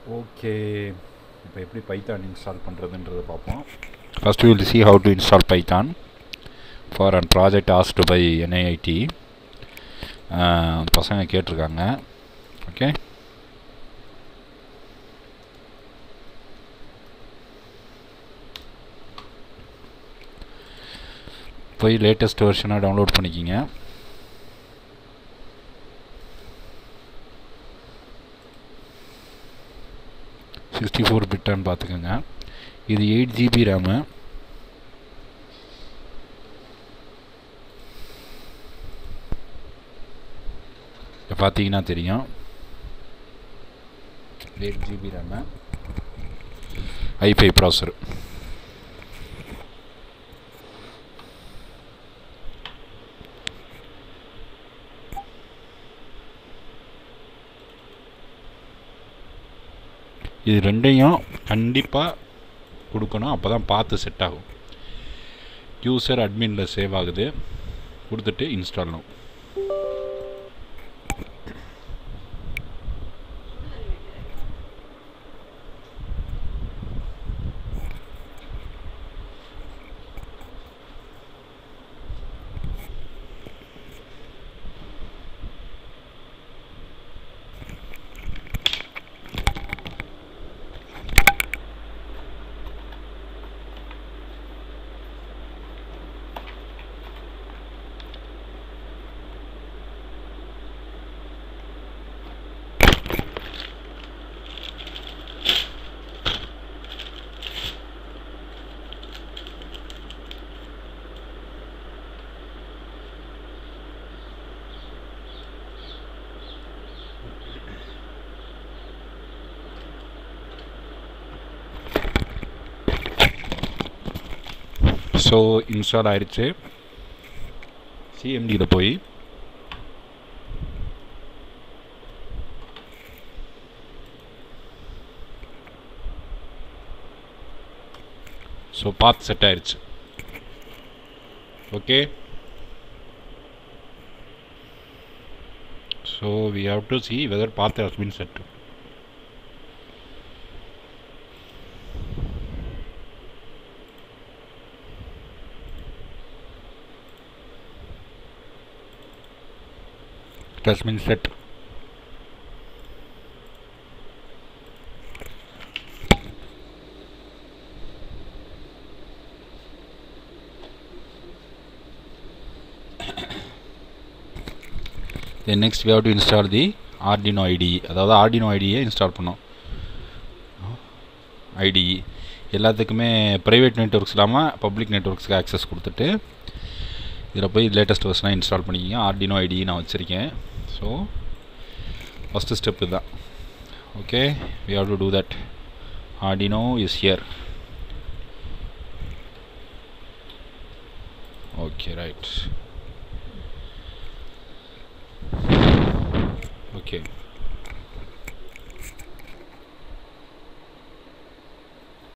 Okay, இப்போ எப்படி Python install பண்ணுறதுன்றதை பார்ப்போம். First we will see how to install Python for a project asked by NIIT. பசங்க கேட்டிருக்காங்க. ஓகே, போய் லேட்டஸ்ட் வெர்ஷனை டவுன்லோட் பண்ணிக்கிங்க. $64 பிட்டான்னு பார்த்துக்கோங்க. இது 8 GB ரேமு. பார்த்தீங்கன்னா தெரியும், 8 GB ரேமு, i5 ப்ராசர். இது ரெண்டையும் கண்டிப்பாக கொடுக்கணும், அப்போ தான் பார்த்து செட் ஆகும். யூசர் அட்மினில் சேவ் ஆகுது, கொடுத்துட்டு இன்ஸ்டால் நவ். ஸோ இன்ஸ்டால் ஆயிடுச்சு. சிஎம்டியில் போய் ஸோ பாத் செட் ஆயிடுச்சு. Okay, so we have to see whether path has been set. It has been set. Then next we have to install the arduino IDE. அதாவது arduino IDE install பண்ணோம். IDE எல்லாத்துக்குமே private networks இல்லாமல் public நெட்வொர்க்ஸ்க்கு access கொடுத்துட்டு இதில் போய் latest வெர்ஷனாக install பண்ணிக்கிங்க. arduino IDE நான் வச்சுருக்கேன். ஸோ ஃபஸ்ட்டு ஸ்டெப் இதுதான். Okay, we have to do that. arduino is here. Okay, right. Okay.